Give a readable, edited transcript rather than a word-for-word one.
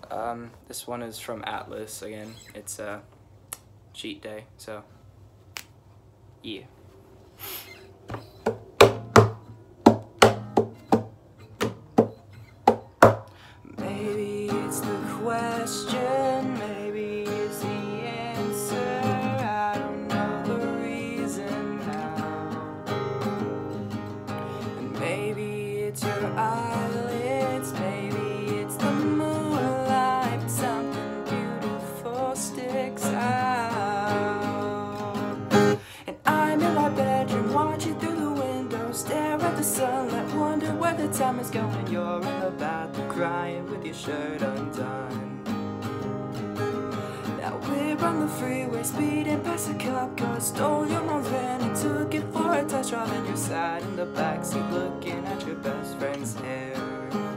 This one is from Atlas again. It's a cheat day, so yeah. Maybe it's the question, maybe it's the answer. I don't know the reason now. And maybe it's your eyelids, maybe it's the moonlight, but something beautiful sticks out. And I'm in my bedroom watching through the window, stare at the sunlight, wonder where the time is going. You're in the bathroom crying with your shirt undone. Now we're on the freeway speeding past a cop car, stole your mom's van and took it for a test drive, and you're sat in the backseat looking at your best friend's hair.